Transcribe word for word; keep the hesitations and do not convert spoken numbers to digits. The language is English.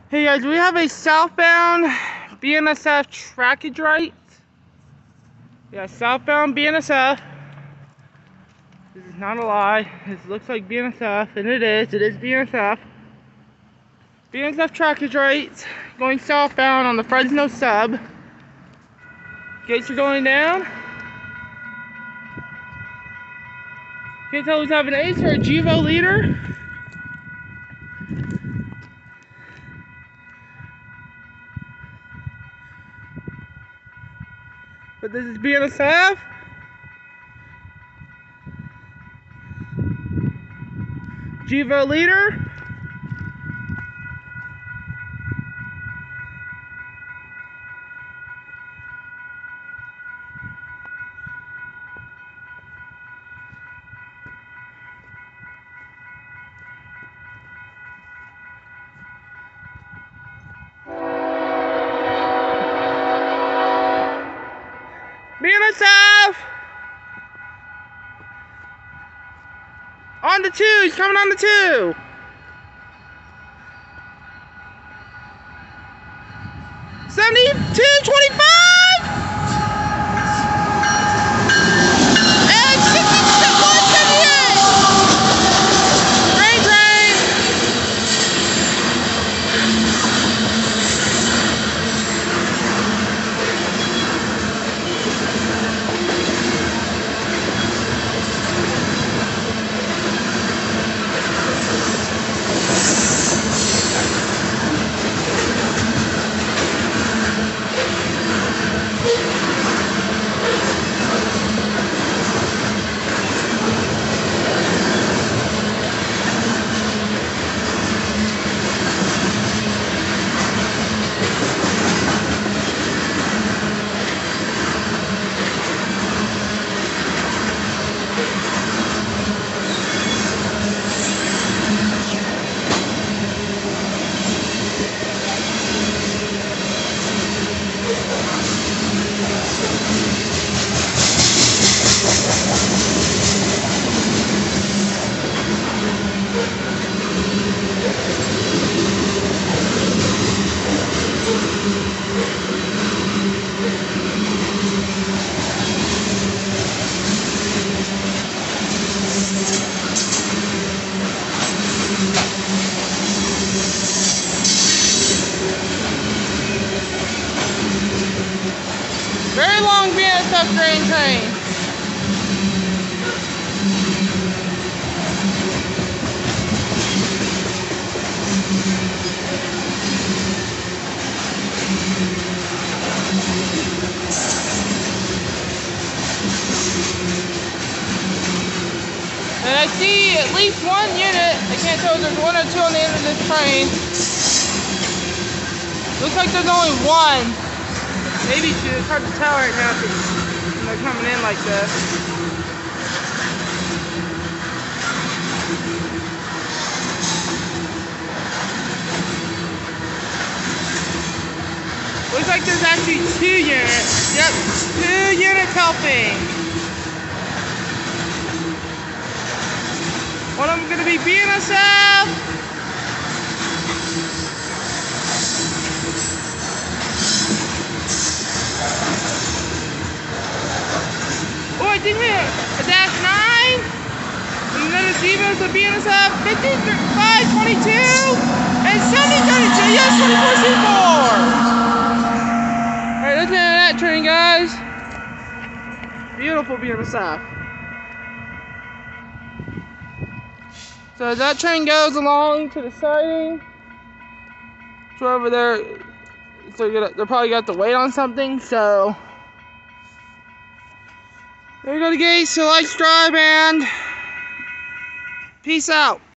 Hey guys, we have a southbound B N S F trackage right. Yeah, southbound B N S F. This is not a lie. This looks like B N S F, and it is. It is B N S F. B N S F trackage right, going southbound on the Fresno sub. Gates are going down. Can't tell who's having ace or a Gevo leader. But this is B N S F. Gevo leader. B N S F! On the two, he's coming on the two! seventy-two twenty-five! And sixty-one seventy-eight! Train, train! Very long B N S F grain train. And I see at least one unit. I can't tell if there's one or two on the end of this train. Looks like there's only one. Maybe two. It's hard to tell right now because they're coming in like this. Looks like there's actually two units. Yep, two units helping. One of them gonna be B N S F. Oh, I think we have a dash nine. And then a Gevo's a B N S F fifty-five twenty-two and seventy thirty-two. Yes, twenty-four C four. Alright, that's the end of that train, guys. Beautiful B N S F. So as that train goes along to the siding, it's over there. So they're, they're probably got to wait on something. So there you go, the gates. So let's drive and peace out.